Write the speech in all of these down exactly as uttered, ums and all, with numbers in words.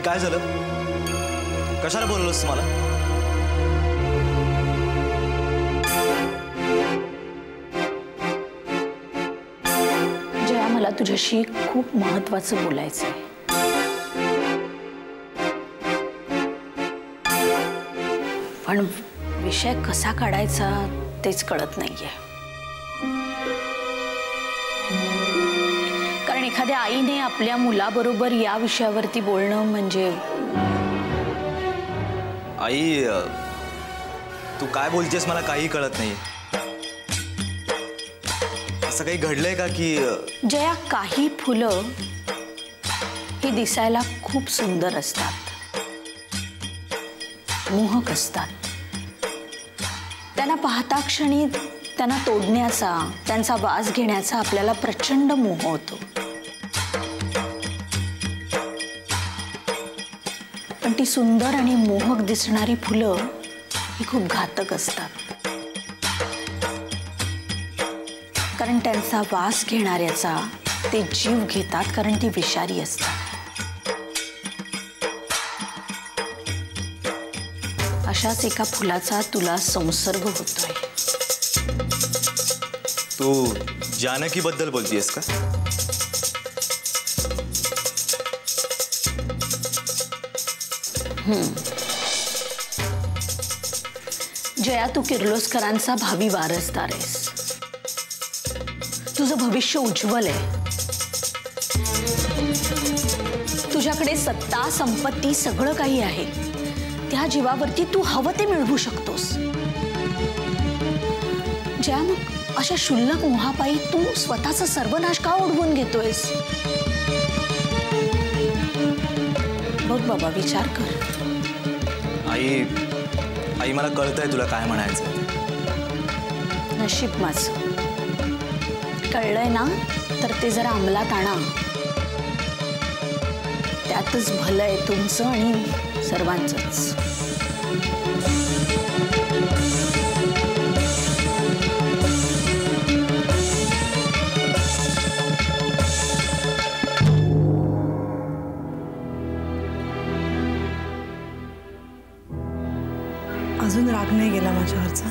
काय झालं? कशाला बोलवलंस मला? जया, मला तुझ्याशी खूप महत्त्वाचं बोलायचंय. पण विषय कसा काढायचा तेच कळत नाहीये. कारण एखाद्या आईने आपल्या मुलाबरोबर या विषयावरती बोलणं म्हणजे. आई, तू काय बोलतेस मला काही कळत नाही. असं काही घडलंय का की? जया, काही फुलं ही दिसायला खूप सुंदर असतात, मोहक असतात. त्यांना पाहता क्षणी त्यांना तोडण्याचा, त्यांचा वास घेण्याचा आपल्याला प्रचंड मोह होतो. पण ती सुंदर आणि मोहक दिसणारी फुलं ही खूप घातक असतात. कारण त्यांचा वास घेणाऱ्याचा ते जीव घेतात, कारण ती विषारी असतात. अशाच एका फुलाचा तुला संसर्ग होतोय. तू जानकी बद्दल बोलतीयस का? हम्म. जया, तू किर्लोस्करांचा भावी वारसदार आहेस. तुझं भविष्य उज्ज्वल आहे. तुझ्याकडे सत्ता, संपत्ती सगळं काही आहे. त्या जीवावरती तू हवं ते मिळवू शकतोस. ज्या मग अशा शुल्लक मोहापायी तू स्वतःचा सर्वनाश का ओढवून घेतोयस? बघ बाबा, विचार कर. आई, आई मला कळतंय तुला काय म्हणायचं. नशीब माझं कळलंय ना, तर ते जरा अंमलात आणा. त्यातच भलं आहे तुमचं आणि सर्वांचंच. अजून राग नाही गेला माझ्यावरचा?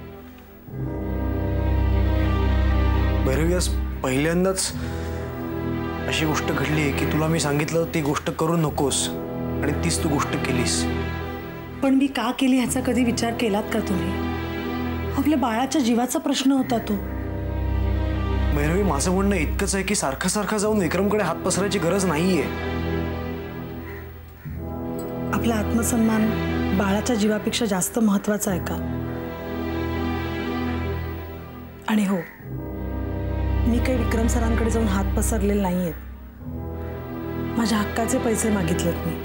भैरवी, आज पहिल्यांदाच अशी गोष्ट घडली आहे की तुला मी सांगितलं ती गोष्ट करू नकोस आणि तीच तू गोष्ट केलीस. पण मी का केली ह्याचा कधी विचार केलात का तुम्ही? आपल्या बाळाच्या जीवाचा प्रश्न होता तो. भैरवी, माझं म्हणणं इतकंच आहे की सारखं सारखं जाऊन विक्रमकडे हात पसरायची गरज नाहीये. आपला आत्मसन्मान बाळाच्या जीवापेक्षा जास्त महत्वाचा आहे का? आणि हो, मी काही विक्रम सरांकडे जाऊन हात पसरलेले नाहीयेत. माझ्या हक्काचे पैसे मागितलेत मी.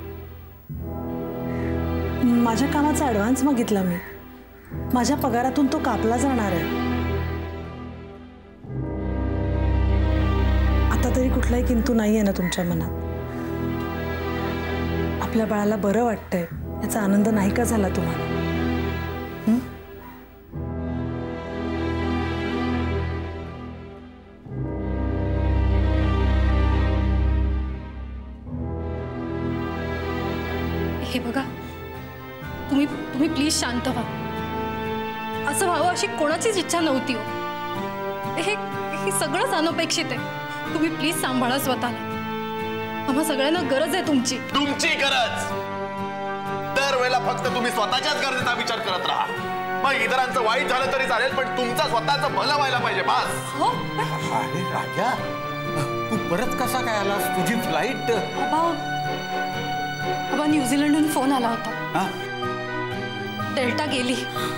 माझ्या कामाचा ॲडव्हान्स मागितला मी. माझ्या पगारातून तो कापला जाणार आहे. आता तरी कुठलाही किंतु नाहीये ना तुमच्या मनात? आपल्या बाळाला बरं वाटतंय याचा आनंद नाही का झाला तुम्हाला? हे बघा, तुम्ही तुम्ही प्लीज शांत व्हा. असं व्हावं अशी कोणाचीच इच्छा नव्हती हो. हे हे सगळंच अनपेक्षित आहे. तुम्ही प्लीज सांभाळा स्वतःला. आम्हा सगळ्यांना गरज आहे तुमची. तुमची गरज? दरवेळेला फक्त तुम्ही स्वतःच्याच गरजेचा विचार करत राहा. मग इतरांचं वाईट झालं तरी चालेल, पण तुमचं स्वतःचं भलं व्हायला पाहिजे बस. हो. अरे राजा, तू परत कसा काय आलास? तुझी फ्लाईट? बाबा, न्यूझीलंडहून फोन आला होता. डेल्टा गेली.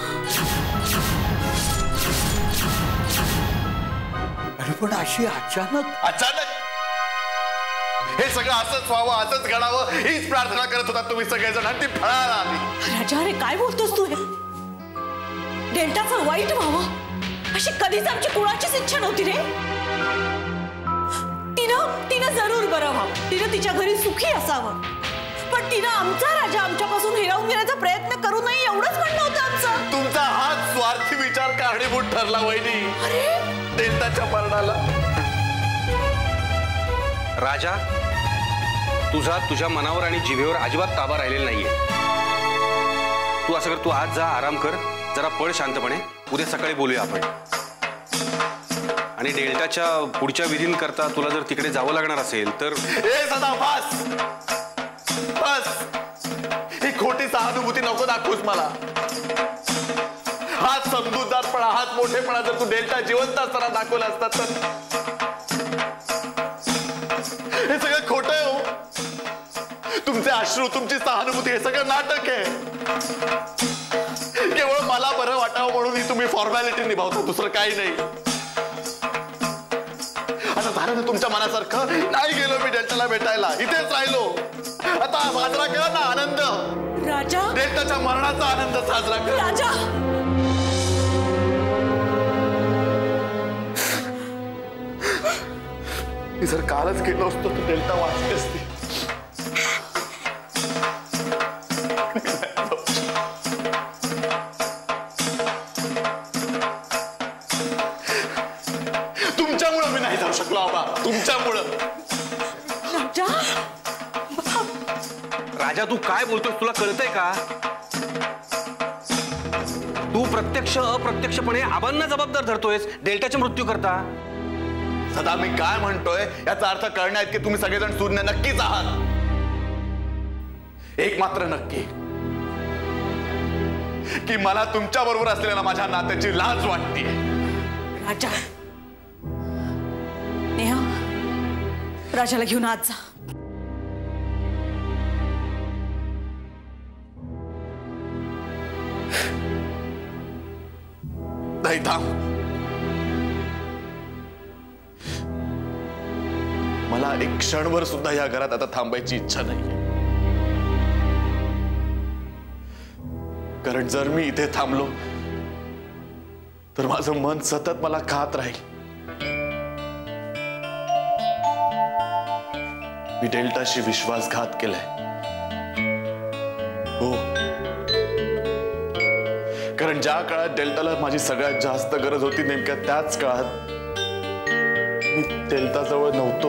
अरे पण अशी अचानक? अचानक हे सगळं असंच व्हावं, असंच घडावं हीच प्रार्थना करत होता तुम्ही सगळेजण, आणि ती फळाला आली. राजा, अरे काय बोलतोस तू? हे डेल्टाचं वाईट व्हावं अशी कधीच आमची कुणाचीच इच्छा नव्हती रे. तिनं तिनं जरूर बरं व्हावं, तिनं तिच्या घरी सुखी असावं. पण तिनं आमचा राजा आमच्यापासून हिरावून घेण्याचा प्रयत्न करू नये एवढंच म्हणणं होतं आमचं. तुमचा हाच स्वार्थी विचार कारणीभूत ठरला वहिनी डेल्टाच्या मरणाला. राजा, तुझा तुझ्या मनावर आणि जिभेवर अजिबात ताबा राहिलेला नाहीये. तू असं कर, तू आज जा, आराम कर, जरा पळ शांतपणे. उद्या सकाळी बोलूया आपण. आणि डेल्टाच्या पुढच्या विधींकरता तुला जर तिकडे जावं लागणार असेल तर ए सदा बस बस. ही खोटी सहानुभूती नको दाखवूस मला. हाच समजूतदारपणा, हाच मोठेपणा जर तू डेल्टा जिवंत असताना दाखवला असता तर हे सगळं खोटं आहे हो. तुमचे अश्रू, तुमची सहानुभूती हे सगळं नाटक आहे. केवळ मला बरं वाटावं म्हणून ही तुम्ही फॉर्मॅलिटी निभावता, दुसरं काही नाही. आता झालं ना तुमच्या मनासारखं. नाही गेलो मी डेल्टाला भेटायला, इथेच राहिलो. आता साजरा केला ना आनंद, राजा, डेल्टाच्या मरणाचा आनंद साजरा केला. राजा, मी जर कालच गेलो असतो तर डेल्टा वाचली असती. तुमच्यामुळं मी नाही जाऊ शकलो बाबा, तुमच्यामुळं. राजा, राजा तू काय बोलतोस, तुला कळतंय का? तू प्रत्यक्ष अप्रत्यक्षपणे आबांना जबाबदार धरतोयस डेल्टाच्या मृत्यू करता. सदा मी काय म्हणतोय याचा अर्थ कळण्यात की तुम्ही सगळेजण शून्य नक्कीच आहात. एक मात्र नक्की की मला तुमच्या बरोबर असलेल्या माझ्या नात्याची लाज वाटते. राजा, नेहा, राजाला घेऊन आज जा. नाही थांब. मला एक क्षणभर सुद्धा या घरात आता थांबायची इच्छा नाही. कारण जर मी इथे थांबलो तर माझं मन सतत मला खात राहील. मी डेल्टाशी विश्वासघात केलाय. हो, कारण ज्या काळात डेल्टाला माझी सगळ्यात जास्त गरज होती नेमक्या त्याच काळात मी डेल्टाजवळ नव्हतो.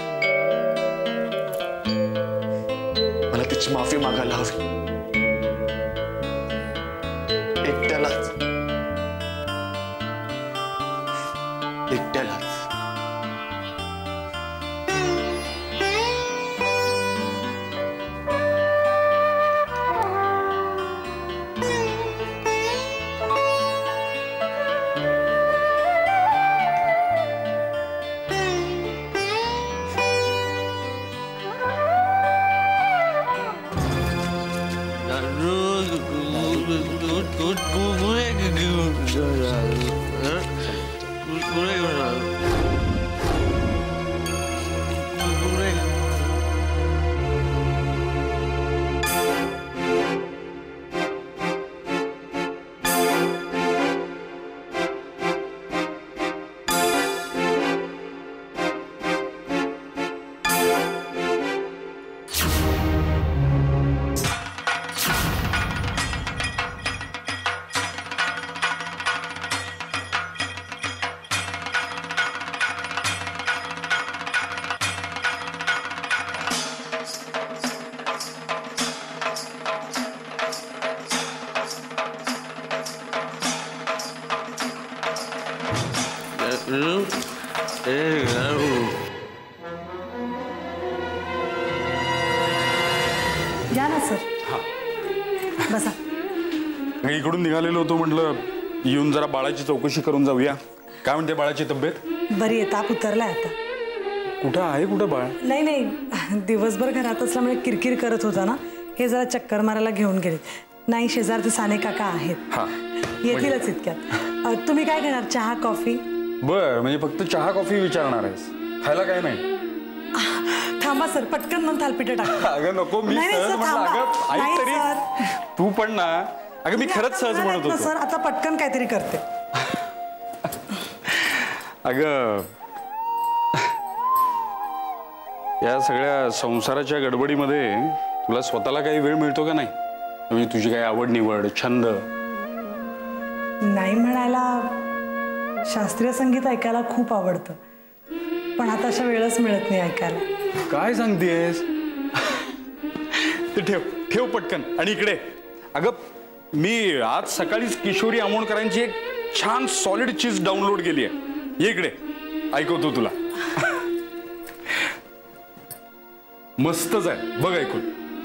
मला तिची माफी मागायला हवी. एकट्यालाच एकट्यालाच या ना सर. बसा. मी इकडून निघालेलो होतो, म्हटलं येऊन जरा बाळाची चौकशी करून जाऊया. काय म्हणते बाळाची तब्येत? बरी आहे, ताप उतरलाय आता. कुठं आहे कुठं बाळ? नाही नाही, दिवसभर घरात असल्यामुळे किरकिर करत होता ना, हे जरा चक्कर मारायला घेऊन गेले. नाही, शेजारचे साने काका आहेत, हा येतीलच इतक्यात. अ, तुम्ही काय घेणार, चहा कॉफी? बर, म्हणजे फक्त चहा कॉफी विचारणार आहेस, खायला काय नाही? थांबा सर, पटकन मग थालपिठं टाका. अगं नको, मी नाही, सहज सर, म्हणलं. थांबा. अगं ऐक नाही, तरी, सर. तू पण ना. अगं मी खरंच सहज म्हणत होतो सर, आता पटकन काहीतरी करते. अगं या सगळ्या संसाराच्या गडबडीमध्ये तुला स्वतःला काही वेळ मिळतो का नाही? म्हणजे तुझी काही आवड निवड, छंद? नाही म्हणायला, शास्त्रीय संगीत ऐकायला खूप आवडतं, पण आता अशा वेळच मिळत नाही ऐकायला. काय सांगतेस? ते ठेव ठेव पटकन. आणि इकडे अगं, मी आज सकाळीच किशोरी आमोणकरांची एक छान सॉलिड चीज डाउनलोड केली आहे. ये इकडे, ऐकवतो तुला. मस्तच आहे, बघ ऐकून.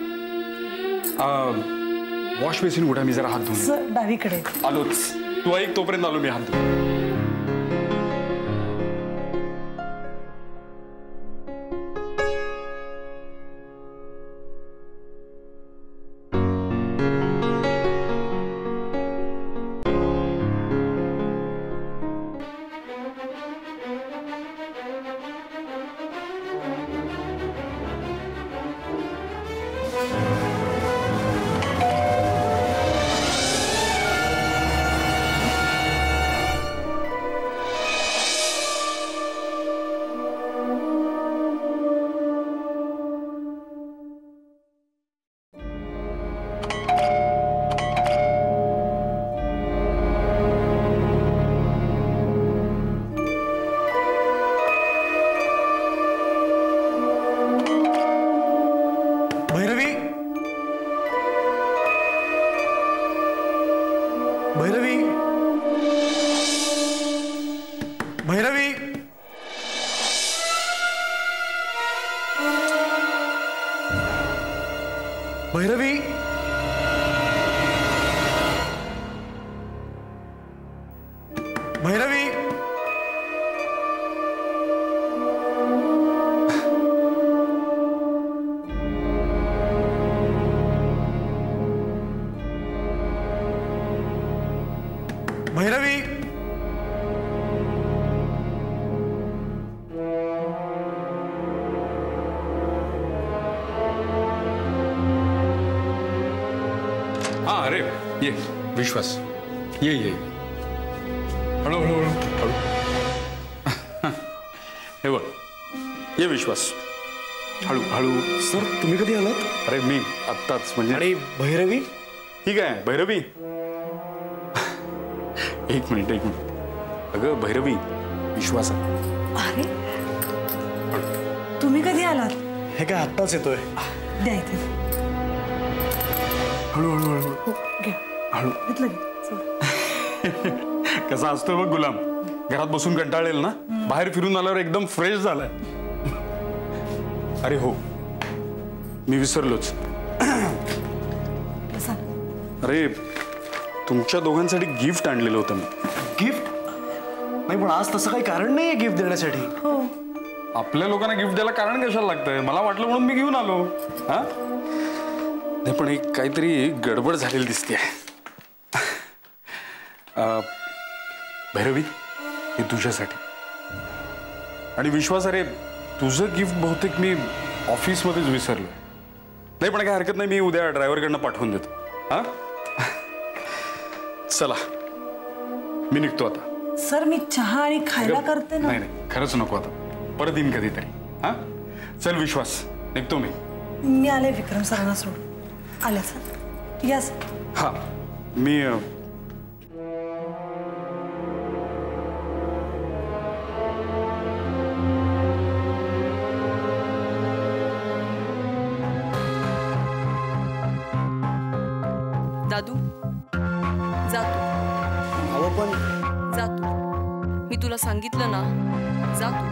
वॉश बेसिन कुठे? मी जरा हात धुवून सर डावीकडे. आलोच, तू ऐक तोपर्यंत आलो मी हात धुवून. भैरवी, भैरवी, भैरवी, भैरवी, भैरवी, भैरवी, हा अरे ये विश्वास, ये ये हळू हळू हळू हळू. हे बघ, ये विश्वास, हळू हळू. सर तुम्ही कधी आलात? अरे मी आत्ताच, म्हणजे. आणि भैरवी? ठीक आहे भैरवी. एक मिनिट एक मिनिट. अगं भैरवी, विश्वास आहे. अरे तुम्ही कधी आलात? हे काय आत्ताच येतोय. द्या इथे. हळू हळू हळू. हो घ्या. हळू. घेतलं घे. सोड. कसा असतोय बघ गुलाम, घरात बसून कंटाळेल ना, बाहेर फिरून आल्यावर एकदम फ्रेश झालाय. अरे हो, मी विसरलोच. बसा. अरे तुमच्या दोघांसाठी गिफ्ट आणलेलं होतं मी. गिफ्ट? नाही पण आज तसं काही कारण नाहीये गिफ्ट देण्यासाठी. हो. आपल्या लोकांना गिफ्ट द्यायला कारण कशाला लागतंय? मला वाटलं म्हणून मी घेऊन आलो. हा नाही पण एक काहीतरी गडबड झालेली दिसते. भैरवी, हे तुझ्यासाठी. आणि विश्वास, अरे तुझं गिफ्ट बहुतेक मी ऑफिसमध्येच विसरलो. नाही पण काय हरकत नाही, मी उद्या ड्रायव्हरकडनं पाठवून देतो. हा चला, मी निघतो आता. सर मी चहा आणि खायला करते ना. नाही नाही, खरंच नको आता, परत येईन कधीतरी. हा चल विश्वास, निघतो मी. मी आले विक्रम सरांना सोडून. आल्या सर. या सर. हा मी अ, दादू जातो. अहो पण जातो, मी तुला सांगितलं ना, जातो.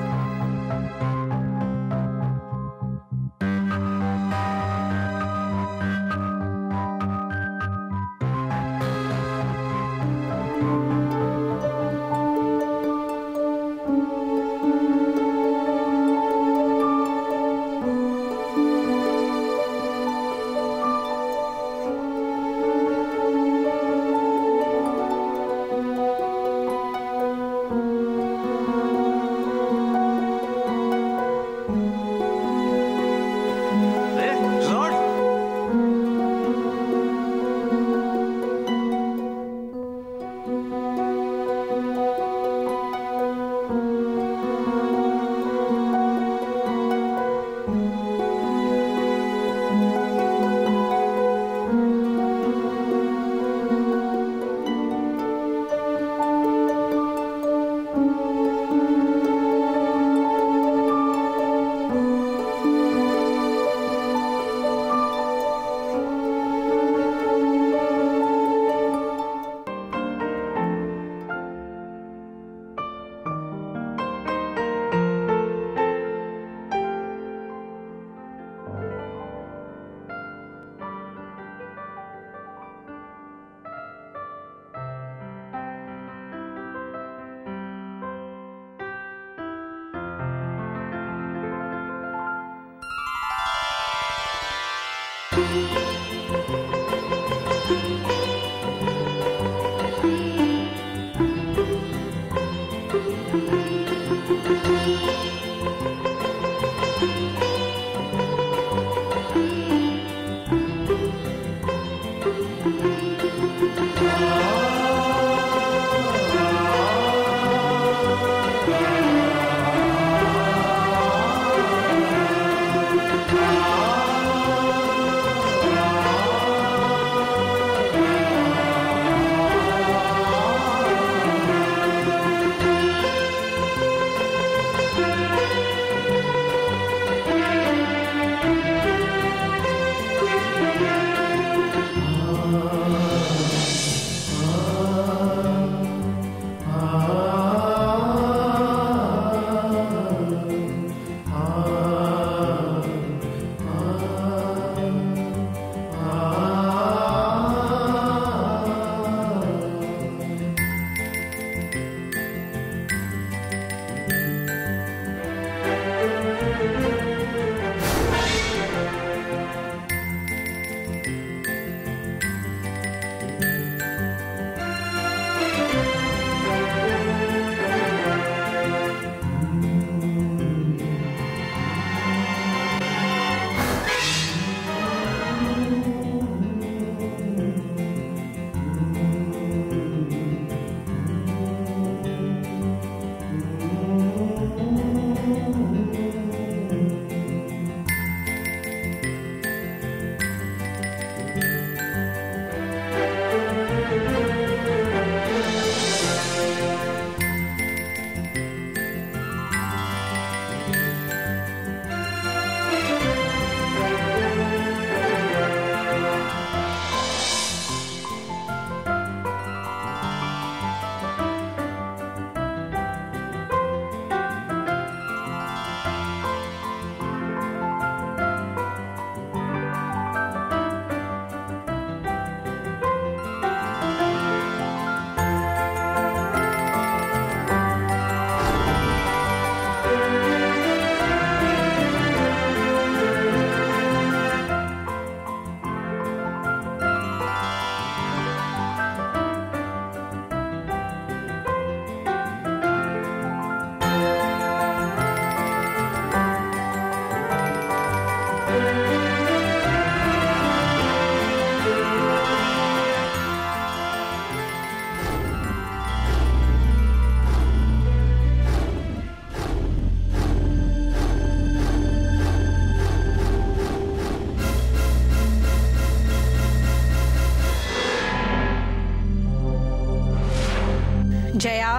जया,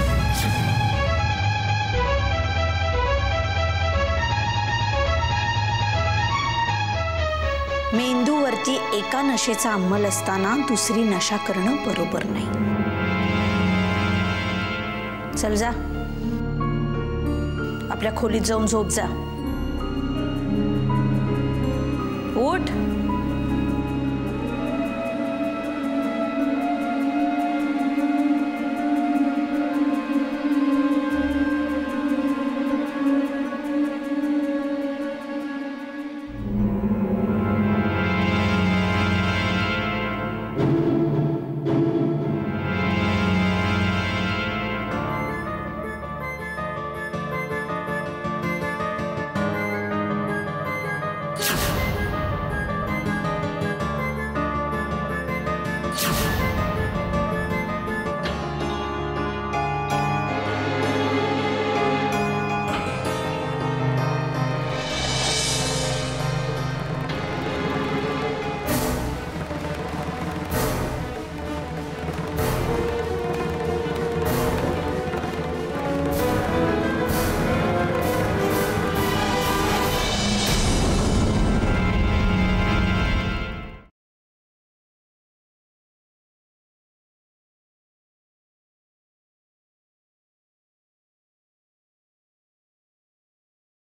मेंदूवरती एका नशेचा अंमल असताना दुसरी नशा करणं बरोबर नाही. चल जा, आपल्या खोलीत जाऊन झोप जा. उठ.